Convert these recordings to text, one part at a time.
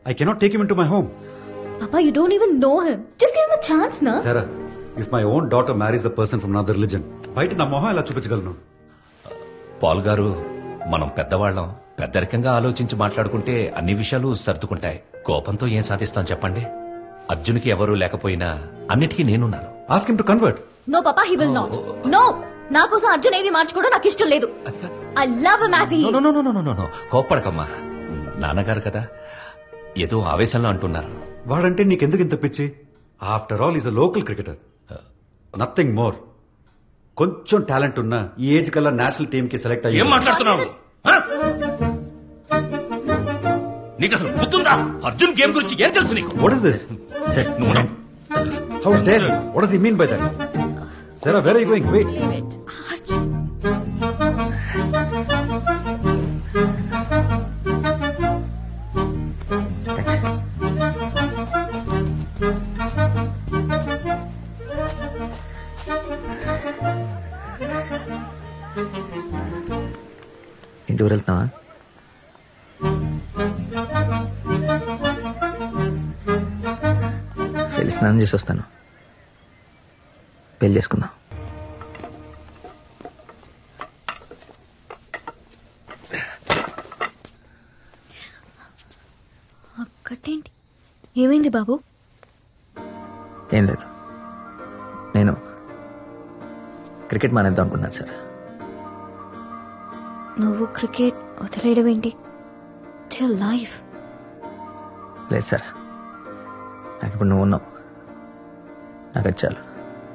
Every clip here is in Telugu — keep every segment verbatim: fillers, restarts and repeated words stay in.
I cannot take him into my home. Papa, you don't even know him. Just give him a chance, na? Sarah, if my own daughter marries a person from another religion, బయట నా మొహం ఎలా చూపించగలను? పాల్ గారు, మనం పెద్దవాళ్ళం, పెద్దరికంగా ఆలోచించి మాట్లాడుకుంటే అన్ని విషయాలు సర్దుకుంటాయి. కోపంతో ఏం సాధిస్తాం చెప్పండి? అర్జున్కి ఎవరూ లేకపోయినా అన్నిటికీ నేనున్నాను. Ask him to convert. No, Papa, he will not. No! నా కోసం అర్జున్ ఏవి మార్చుకోవడం నాకు ఇష్టం లేదు. I love him as he is. No, no, no, no, no, no. కోప్పడకమ్మా. నాన్నగారు కదా, ఏదో ఆవేశంలో అంటున్నారు. వాడంటే నీకెందుకు ఇంత పిచ్చి? After all is a local cricketer, nothing more. కొంచెం టాలెంట్ ఉన్నా ఈ ఏజ్ కల్లా నేషనల్ టీమ్ కి సెలెక్ట్ అయ్యి. ఏం మాట్లాడుతున్నావు? నీకు అసలు గుర్తుందా? అర్జున్ గేమ్ గురించి ఏం తెలుసు నీకు? What is this? How dare? What does he mean by that? Sarah, where are you going? Wait. Leave it. Arjun. ఇంటి ఊరు వెళ్తున్నావా? వెళ్ళి స్నానం చేసి వస్తాను. పెళ్లి చేసుకుందాం. ఒక్కటేంటి? ఏమైంది బాబు? ఏం లేదు, నేను క్రికెట్ మానేద్దాం అనుకున్నాను సార్. నువ్వు క్రికెట్ వదిలేయడం ఏంటి? It's your life. లేదు సార్, నాకు ఇప్పుడు నువ్వు ఉన్నావు, నాకు అది చాలు.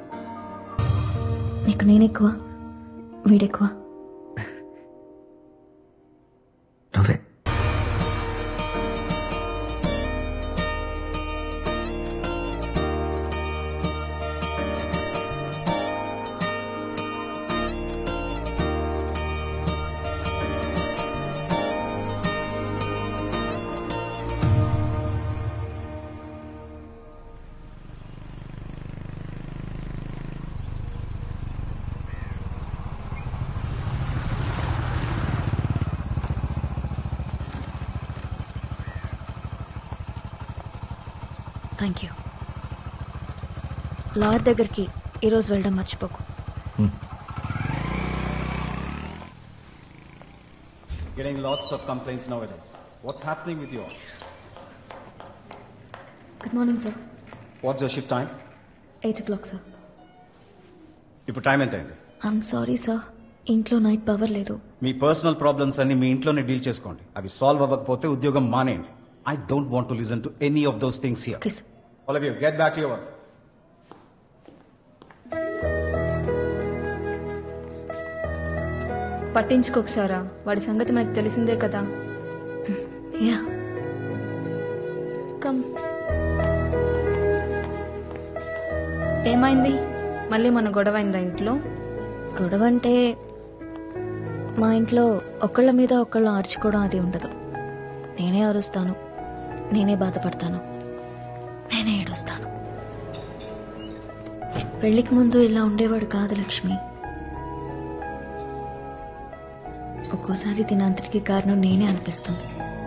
నీకు నేను ఎక్కువ, వీడెక్కువ? నువ్వే. Thank you. లాయర్ దగ్గరికి ఈరోజు వెళ్ళడం మర్చిపోకు. Getting lots of complaints nowadays. What's happening with you all? Good morning sir. What's your shift time? Eight o'clock sir. ఇప్పుడు టైం ఎంత అయింది? ఐఎమ్ సారీ సార్, ఇంట్లో నైట్ పవర్ లేదు. మీ పర్సనల్ ప్రాబ్లమ్స్ అన్ని మీ ఇంట్లోనే డీల్ చేసుకోండి. అవి సాల్వ్ అవ్వకపోతే ఉద్యోగం మానేయండి. I don't want to listen to any of those things here. Okay, sir. All of you, get back to your work. పట్టించుకోకసారా, వాడి సంగతి మనకు తెలిసిందే కదా. Yeah come. ఏమైంది? మళ్ళీ మన గొడవ అయిందా ఇంట్లో? గొడవ అంటే మా ఇంట్లో ఒకళ్ళ మీద ఒకళ్ళు ఆర్చుకోవడం అది ఉండదు. నేనే అరుస్తాను, నేనే బాధపడతాను, నేనే ఏడుస్తాను. పెళ్లికి ముందు ఇలా ఉండేవాడు కాదు లక్ష్మి. ఒక్కోసారి దీనంతటికి కారణం నేనే అనిపిస్తుంది.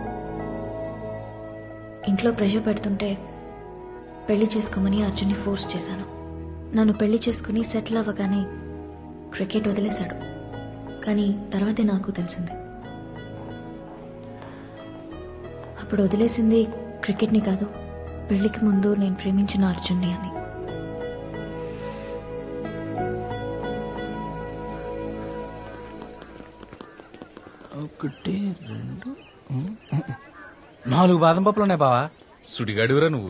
ఇంట్లో ప్రెషర్ పెడుతుంటే పెళ్లి చేసుకోమని అర్జున్ని ఫోర్స్ చేశాను. నన్ను పెళ్లి చేసుకుని సెటిల్ అవ్వగానే క్రికెట్ వదిలేశాడు. కానీ తర్వాతే నాకు తెలిసింది, అప్పుడు వదిలేసింది క్రికెట్ని కాదు, పెళ్లికి ముందు నేను ప్రేమించిన అర్జున్ని అని. ఒకటి రెండు నాలుగు బాదం పప్పులు ఉన్నాయి బావా. సుడిగాడివరా నువ్వు.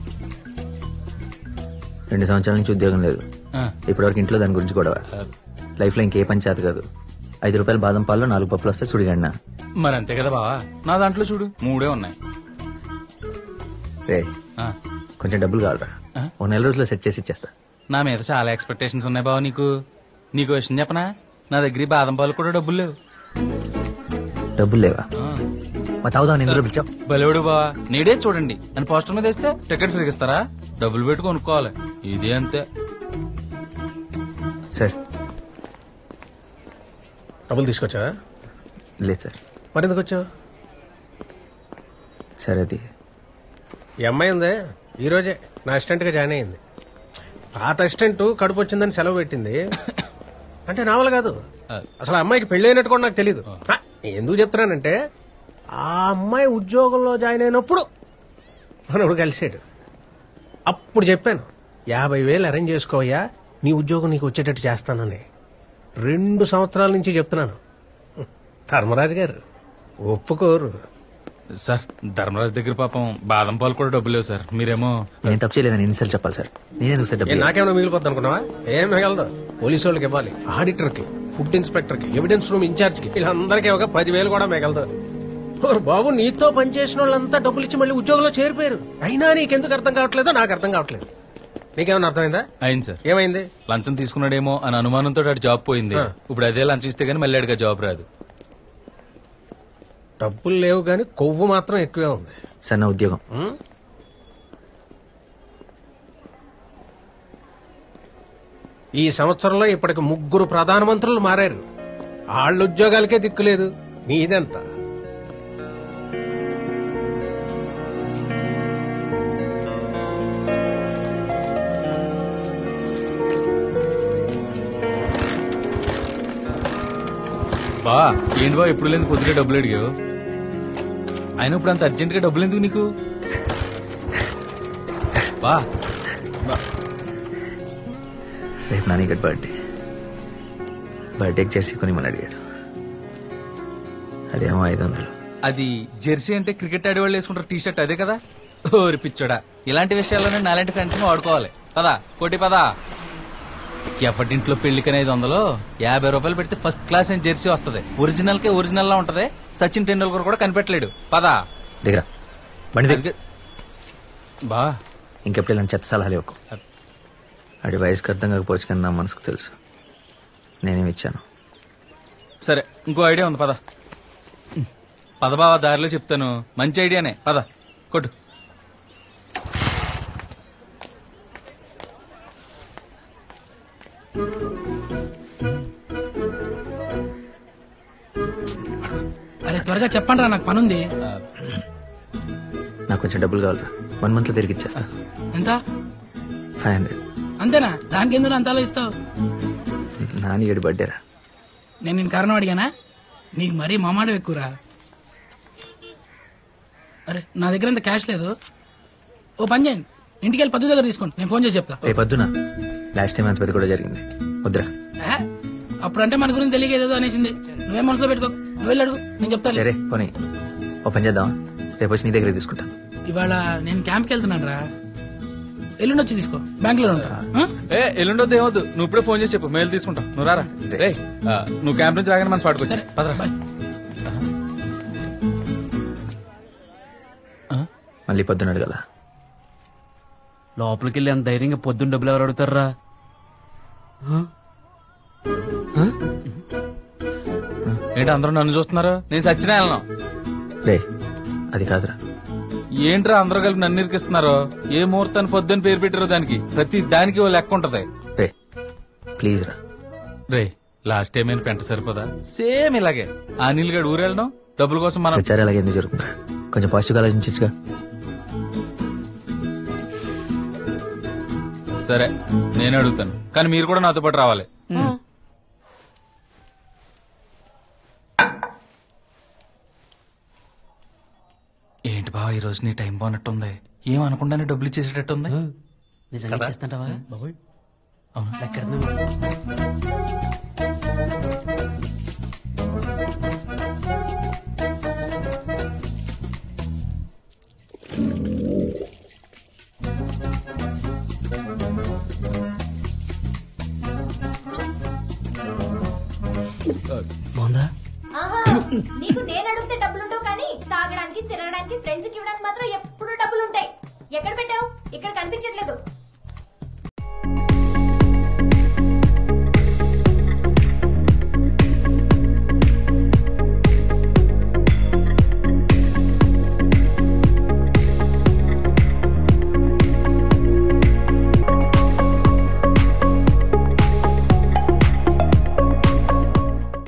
రెండు సంవత్సరాల నుంచి ఉద్యోగం లేదు. ఇప్పటివరకు ఇంట్లో దాని గురించి గొడవ. లైఫ్ లో ఇంకే పని చేత కాదు. ఐదు రూపాయల బాదం పాల్లో నాలుగు పప్పులు వస్తే సుడిగాడినా. మరి అంతే కదా బావా. నా దాంట్లో చూడు మూడే ఉన్నాయి. రే కొంచెం డబ్బులు కావాలరా, ఓ నెల రోజుల్లో సెట్ చేసి ఇచ్చేస్తా. నా మీద చాలా ఎక్స్పెక్టేషన్స్ ఉన్నాయి బావ. నీకు నీకు విషయం చెప్పనా, నా దగ్గర బాదం పాలు కూడా డబ్బులు లేవు. డబ్బులు లేవా? మా తాగుదాం ఎందుకు పిలిచావు? బలేవుడు బావా. నీడే చూడండి అని పోస్టర్ మీద వేస్తే టికెట్ ఫ్రీగా ఇస్తారా? డబ్బులు పెట్టి కొనుక్కోవాలి. ఇది అంతే. సార్ డబ్బులు తీసుకొచ్చా? లేదు సార్. మరి ఎందుకు వచ్చావు? సార్ అది ఈ అమ్మాయి ఉందే ఈ రోజే నా అసిస్టెంట్ గా జాయిన్ అయింది. పాత అసిస్టెంట్ కడుపు వచ్చిందని సెలవు పెట్టింది. అంటే నా వల్ల కాదు, అసలు ఆ అమ్మాయికి పెళ్లి అయినట్టు కూడా నాకు తెలియదు. ఎందుకు చెప్తున్నానంటే ఆ అమ్మాయి ఉద్యోగంలో జాయిన్ అయినప్పుడు మనప్పుడు కలిసాడు. అప్పుడు చెప్పాను యాభై వేలు అరేంజ్ చేసుకోవయ్యా, నీ ఉద్యోగం నీకు వచ్చేటట్టు చేస్తానని. రెండు సంవత్సరాల నుంచి చెప్తున్నాను. ధర్మరాజు గారు ఒప్పుకోరు. సార్ ధర్మరాజు దగ్గర పాపం బాదం పాలు కూడా డబ్బులు లేవు సార్. మీరేమో నేను తప్పు చేయలేదని ఎన్నిసార్లు చెప్పాలి సార్? నేనేందుకు సార్ ఏ, డబ్బులు? నాకేమైనా మిగిలిపోద్ది అనుకున్నావా? ఏం మిగలదు. పోలీసు వాళ్ళకి ఇవ్వాలి, ఆడిటర్ కి, ఫుడ్ ఇన్స్పెక్టర్ కి, ఎవిడెన్స్ రూమ్ ఇన్ఛార్జ్ కి, వీళ్ళందరికీ ఒక పదివేలు కూడా మిగలదు. ఓర్ బాబు, నీతో పనిచేసిన వాళ్ళంతా డబ్బులు ఇచ్చి మళ్ళీ ఉద్యోగంలో చేరిపోయారు. అయినా నీకెందుకు అర్థం కావట్లేదో నాకు అర్థం కావట్లేదు. నీకేమైనా అర్థమైందా? అయింది సార్. ఏమైంది? లంచం తీసుకున్నాడేమో అని అనుమానంతో ఆడు జాబ్ పోయింది. ఇప్పుడు అదే లంచం ఇస్తే గానీ మళ్ళీ అడిగా జాబ్ రాదు. డబ్బులు లేవు గాని కొవ్వు మాత్రం ఎక్కువే ఉంది. సార్ నా ఉద్యోగం ఉం? ఈ సంవత్సరంలో ఇప్పటికి ముగ్గురు ప్రధానమంత్రులు మారారు. వాళ్ళ ఉద్యోగాలకే దిక్కులేదు, నీదెంత? బా ఏంటి బా ఎప్పుడు లేదు కొద్దిగా డబ్బులు అడిగావు. ఆయన ఇప్పుడు అంత అర్జెంట్ గా డబ్బులు ఎందుకు నీకు? బా రేపు నానిగడ్ బర్త్డే. బర్త్డేకి జెర్సీ కొనిమని అడిగాడు. అదేమో ఐదు వందలు. అది జెర్సీ అంటే క్రికెట్ ఆడేవాళ్ళు వేసుకుంటారు టీ షర్ట్, అదే కదా? ఓరి పిచ్చోడా, ఇలాంటి విషయాల్లోనే నాలాంటి ఫ్రెండ్స్ వాడుకోవాలి. పదా కోటి పదా. ఎవరింట్లో పెళ్లికని ఐదు వందలు యాభై రూపాయలు పెడితే ఫస్ట్ క్లాస్ అని జెర్సీ వస్తుంది. ఒరిజినల్ కే ఒరిజినల్ లా ఉంటది. సచిన్ టెండూల్కర్ కూడా కనిపెట్టలేడు. పదా దగ్గర బండి దగ్గర. బా ఇంకెప్పుడు ఇలాంటి చెత్త సలహాలు ఇవ్వకు. అడి వయసుకు అర్థం కాకపోవచ్చు కానీ నా మనసుకు తెలుసు. నేనేమి ఇచ్చాను. సరే ఇంకో ఐడియా ఉంది, పద పద బావా, దారిలో చెప్తాను. మంచి ఐడియానే, పద కొట్టు. అరే త్వరగా చెప్పండి రా, నాకు పనుంది. నాకు కొంచెం డబ్బులు కావాలరా, వన్ మంత్ లో తిరిగి ఇచ్చేస్తా. ఎంత? Five hundred. అంతేనా? దానికి ఎందుకు అంతలో ఇస్తావు? నాని ఏడు బర్త్డేరా. నేను నేను కారణం అడిగానా? నీకు మరీ మామాడు ఎక్కువరా. అరే నా దగ్గర అంత క్యాష్ లేదు. ఓ పని చేయండి, ఇంటికి వెళ్ళి పద్దు దగ్గర తీసుకోండి, నేను ఫోన్ చేసి చెప్తా. రేపు పొద్దున లాస్ట్ టైం అంత పెద్ద కూడా జరిగింది. వద్దురా. ఆహా, అప్పుడంటే మన గురించి తెలియకేదో అనేసింది. నువ్వేం మనసులో పెట్టుకో, నువ్వు వెళ్ళి అడుగు, నేను చెప్తాను. రే పోనీ ఓ పని చేద్దాం, రేపు వచ్చి నీ దగ్గర తీసుకుంటా. ఇవాళ నేను క్యాంప్కి వెళ్తున్నాను రా, ఎల్లుండి వచ్చి తీసుకో, బ్యాంక్ లో ఉంటా. ఏ ఎల్లుండొద్దు ఏమొద్దు, నువ్వు ఇప్పుడే ఫోన్ చేసి చెప్పు, మెయిల్ తీసుకుంటాం. నువ్వు రారా. రే నువ్వు క్యాంప్ నుంచి రాగానే మన స్పాట్కి పదరా. మళ్ళీ పొద్దున అడగల. లోపలికి వెళ్ళి అంత ధైర్యంగా పొద్దున్న డబ్బులు ఎవరు అడుగుతారా? ఏంటి అందరూ నన్ను చూస్తున్నారు? నేను సచ్చినా వెళ్ళను. రే అది కాదురా. ఏంట్రా అందరూ కలిపి నన్ను ఇరికిస్తున్నారు? ఏ ముహూర్తాన్ని పొద్దున్న పేరు పెట్టారో దానికి, ప్రతి దానికి ఓ లెక్క ఉంటది. రే ప్లీజ్ రా. రే లాస్ట్ టైం ఏమైనా పెంట సరిపోదా? సేమ్ ఇలాగే ఆ నీళ్ళు గడు ఊరెళ్ళడం డబ్బుల కోసం మనం. ప్రచారం అలాగే ఎందుకు జరుగుతుందా? కొంచెం పాజిటివ్ ఆలోచించగా. సరే నేను అడుగుతాను, కానీ మీరు కూడా నాతో పాటు రావాలి. ఏంటి బావ ఈ రోజు నీ టైం బాగున్నట్టుంది? ఏమనుకుంటానే డబ్బులు ఇచ్చేసేటట్టుంది. నిజంగా చేస్తాంటావా బాబోయ్? బాగుందా? నీకు నేను అడిగితే డబ్బులుంటావు, కానీ తాగడానికి తినడానికి ఫ్రెండ్స్ కి ఇవ్వడానికి మాత్రం ఎప్పుడు డబ్బులుంటాయి. ఎక్కడ పెట్టావు? ఇక్కడ కనిపించట్లేదు.